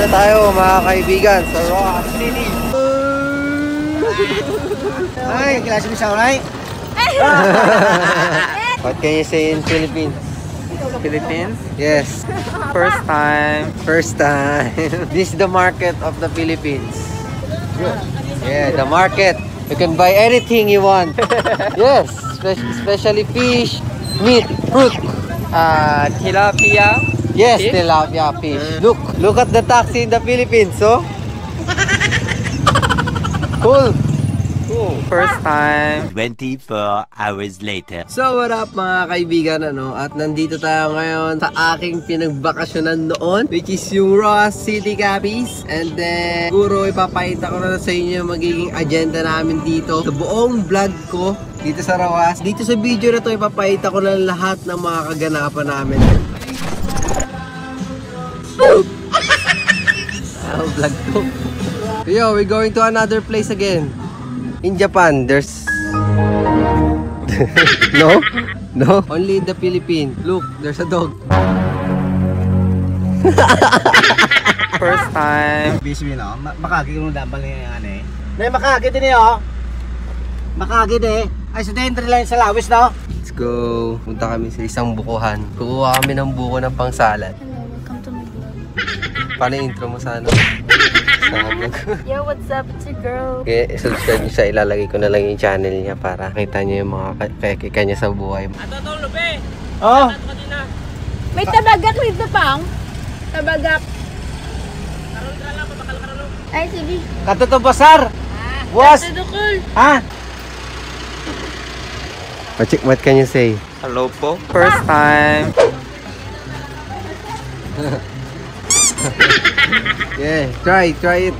na tayo mga kaibigan sa Roxas City. Ay, klase mo sa unay? What can you say in Philippines? Philippines? Yes. First time. First time. This is the market of the Philippines. Yeah, the market. You can buy anything you want. Yes, especially fish, meat, fruit. Tilapia. Yes, Fish? tilapia fish. Look at the taxi in the Philippines, so. Cool. First time. 24 hours later. So what up mga kaibigan, at nandito tayo ngayon sa aking pinagbakasyonan noon, which is yung Roxas City, Capiz. And then siguro ipapakita ko na sa inyo yung magiging agenda namin dito sa buong vlog ko dito sa Roxas. Dito sa video na to ipapakita ko na lahat ng mga kaganapan namin. Vlog ko. Yo, we're going to another place again. In Japan, there's... No? No? Only in the Philippines. Look, there's a dog. First time. Bismi no? Makagi kung dambal niya yan eh. May makagi din eh oh. Makagi din eh. Ay sa dentro lang sa lawis no? Let's go. Punta kami sa isang bukuhan. Kukuha kami ng buko ng pangsalad. Hello, welcome to my vlog. Paano yung intro mo sa ano? Yo, what's up? It's your girl. Okay, subscribe nyo siya. Ilalagay ko na lang yung channel niya para kita nyo yung mga kekika niya sa buhay. Ato to, Lupe. Oh. May tabagak dito pang. Tabagak. Ay, sige. Katuto pasar. Was. Tudukol. Ha? What can you say? Hello po. First time. Yeah, try it.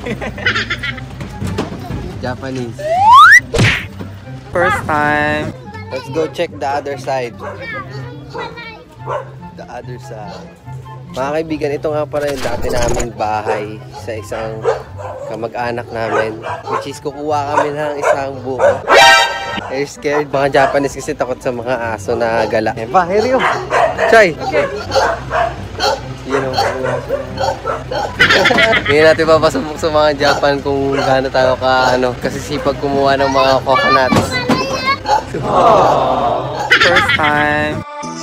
Japanese. First time. Let's go check the other side. The other side. Mga kaibigan, ito nga pala yung dati naming bahay sa isang kamag-anak namin. Which is kukuha kami ng isang buko. They're scared. Mga Japanese kasi takot sa mga aso na gala. Here you. Try. Okay. You know, hindi natin papasubok sa mga Japan kung gaano tayo kasi sipag kumuha ng mga coconuts. First time.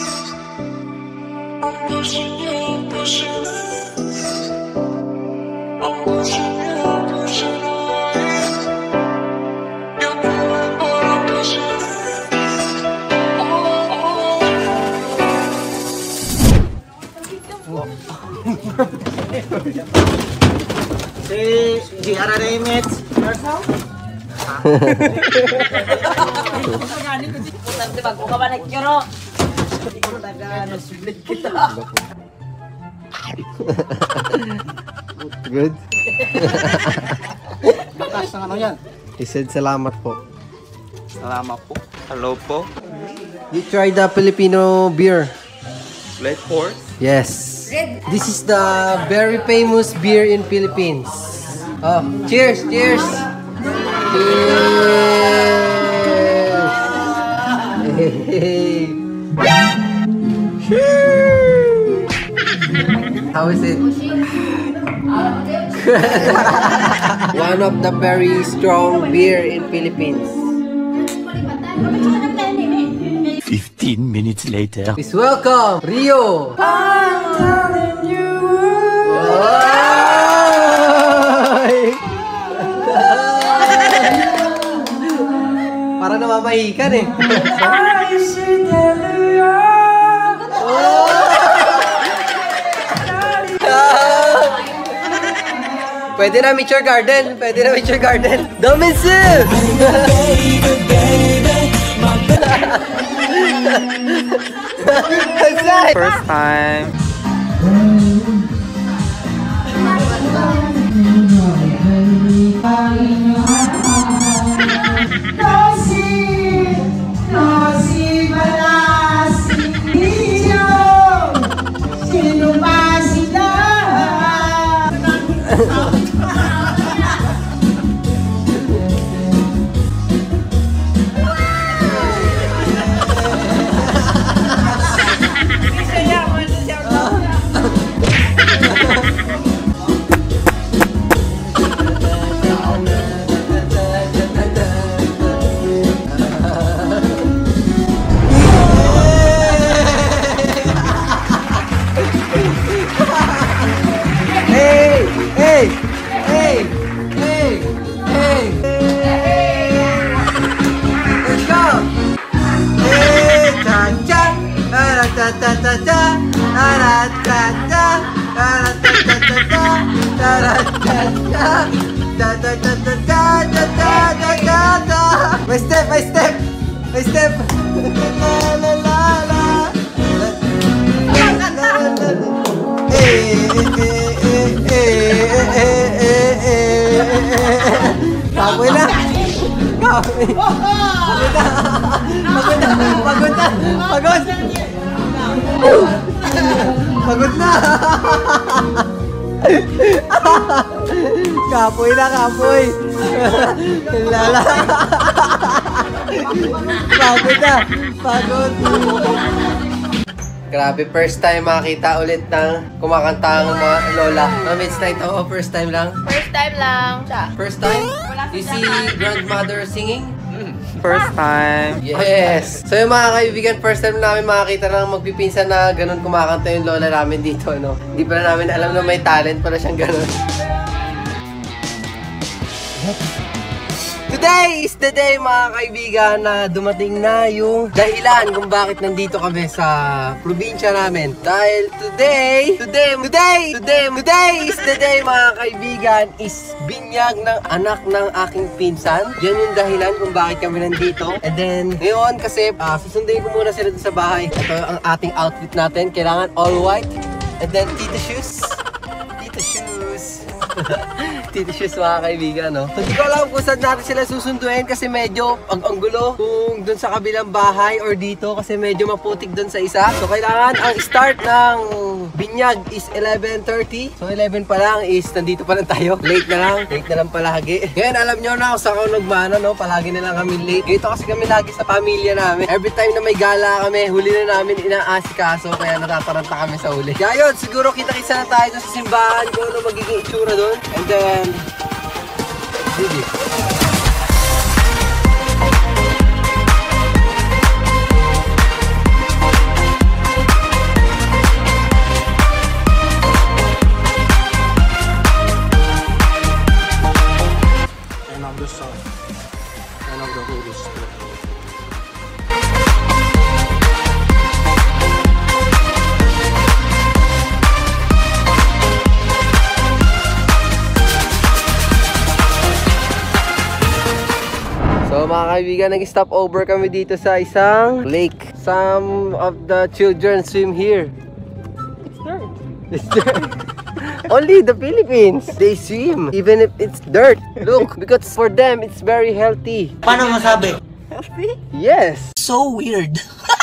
Si Araremet. Good? Bakas ng ano yan? He said salamat po. Salamat po. Hello po. You try the Filipino beer. Black horse. Yes. This is the very famous beer in Philippines. Oh, cheers, cheers. Cheers. How is it? One of the very strong beer in Philippines. 15 minutes later. Please welcome Rio. I'm telling you. Para namamahikan eh. Pwede na Mature Garden. Pwede na Mature Garden. Dominsu! First time. Hey! Hey! Hey! Let's go! Hey! Cha-cha! Ta-ra-ta-ta-ta-ta! Ta-ra-ta-ta! Ta-ra-ta-ta-ta-ta! Ta-ra-ta-ta! Ta-ta-ta-ta-ta-ta-ta-ta-ta! May step! May step! May step! La-la-la-la! Kapoy na! Kapoy! Pagod na! Pagod na! Pagod! Pagod na! Kapoy na! Kapoy! Lala! Pagod na! Pagod! Grabe, first time makita ulit ng kumakanta ang mga lola. It's night, oo, first time lang. First time lang siya. First time? You see grandmother singing? First time. Yes! So yung mga kaibigan, first time namin makakita ng magpipinsan na ganun kumakanta yung lola namin dito, no? Hindi pala namin alam na may talent pala siyang ganun. Today is the day, mga kaibigan, na dumating na yung dahilan kung bakit nandito kami sa probinsya namin. Dahil today is the day, mga kaibigan, is binyag ng anak ng aking pinsan. Yan yung dahilan kung bakit kami nandito. And then, ngayon kasi, susundin ko muna sila sa bahay. Ito ang ating outfit natin. Kailangan all white. And then, tito shoes. Tito shoes. Tito shoes, mga kaibigan, no? Hindi ko alam kung saan natin sila susunduin kasi medyo ang gulo kung dun sa kabilang bahay or dito kasi medyo maputik dun sa isa. So, kailangan ang start ng binyag is 11:30. So, 11 pa lang is nandito pa lang tayo. Late na lang palagi. Ngayon, alam nyo na kung saan ako nagmana, no? Palagi na lang kami late. Dito kasi kami lagi sa pamilya namin. Every time na may gala kami, huli na namin inaasikaso kaya natataranta kami sa huli. Kaya yun, siguro kita-kita na tayo sa simbahan kung ano magiging itsura doon. And then, Didi. And of the Son, and of the Holy Spirit. So mga kaibigan, nag-stop over kami dito sa isang lake. Some of the children swim here. It's dirt. Only the Philippines, they swim even if it's dirt. Look, because for them, it's very healthy. Paano masabi? Yes. So weird.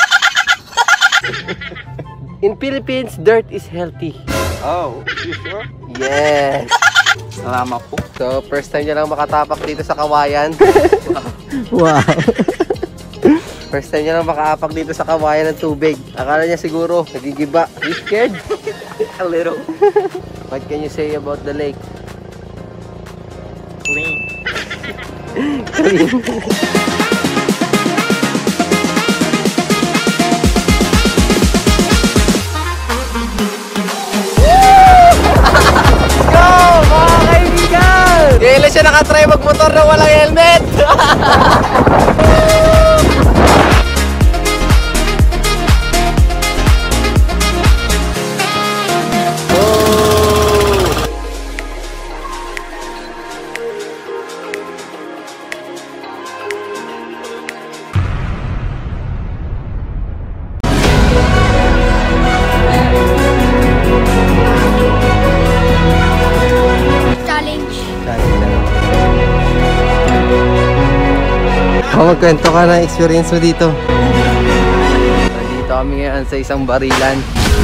In Philippines, dirt is healthy. Oh, you sure? Yes. Salamat po. So, first time niya lang makatapak dito sa kawayan. Wow. First time niya lang makaapak dito sa kawayan ng tubig. Akala niya siguro, nagigiba. You scared? A little. What can you say about the lake? Clean. Clean. Kailan siya nakatry magmotor na walang helmet? Magkwento ka na experience mo dito. Nandito kami ngayon sa isang barilan.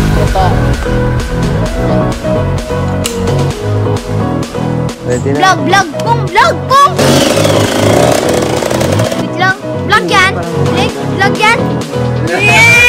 Pwede na. Vlog kong! Wait lang. Vlog yan! Vlog yan! Yeah!